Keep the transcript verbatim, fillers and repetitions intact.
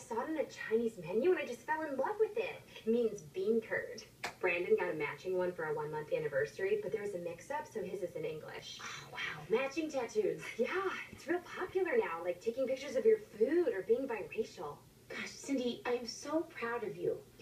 saw it on a Chinese menu and I just fell in love with it. It means bean curd. Brandon got a matching one for our one month anniversary, but there was a mix-up, so his is in English. Oh, wow. Matching tattoos. Yeah, it's real popular now, like taking pictures of your food or being biracial. Gosh, Cindy, I am so proud of you.